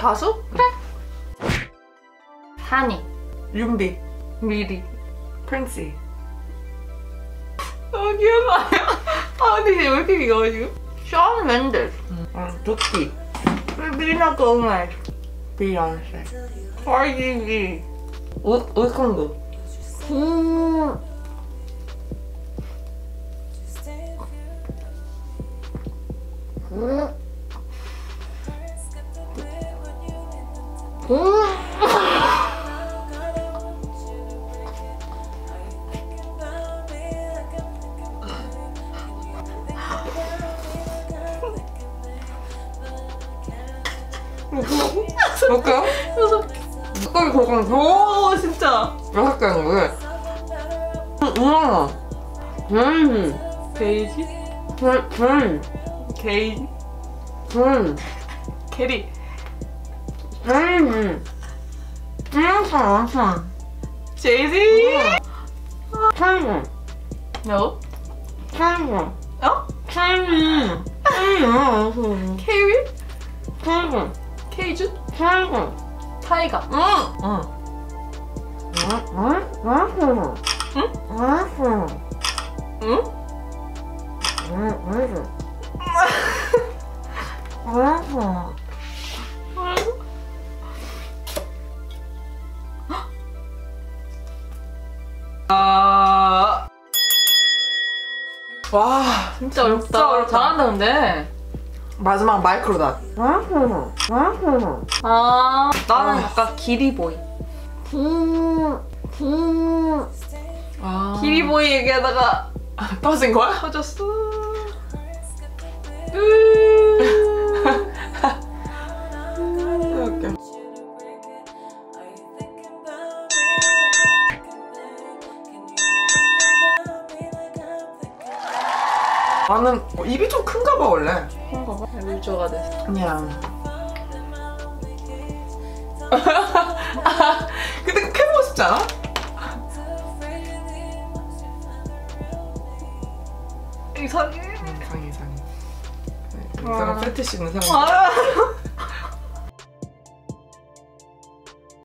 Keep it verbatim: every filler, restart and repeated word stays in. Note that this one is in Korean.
가수? 그래. 산이. 윤비. 미리. 프린시. 아 기억나요? 아 근데 왜 이렇게 귀여워 지금? 션 맨델스. 응, 도끼. Selena Gomez. 비욘세. Cardi B. 우, 우이콘도. 음. 음. 음. 볼까요? 색깔이 그렇게 오 진짜. 여섯 개는 왜? 우와. 음. 베이지? 음. 음. 게이지? 음. 캐리. 음. 비욘세 완전. 제이지? 찰리. No? 찰리. 어? 찰리. 찰리. 케이윌? 찰리. 케이준? 찰리. 타이가. 응. 응. 응? 응? 응? 응? 응? 응? 응? 응? 응? 아 와, 진짜 어렵다. 진짜 어렵다. 잘한다 근데. 마지막 마이크로다. 아 나는 아. 약간 기리보이. 아. 기리보이 얘기하다가 터진 거야? 터졌어. 웃겨. 나는 입이 좀 큰가 봐 원래. 그런가 봐. 물조가 됐어. 그냥. 근데 꼭 해보고 싶지 않아? 이상해. 이상해 이상해. 이 아. 사람 패티시 있는 사람. 아.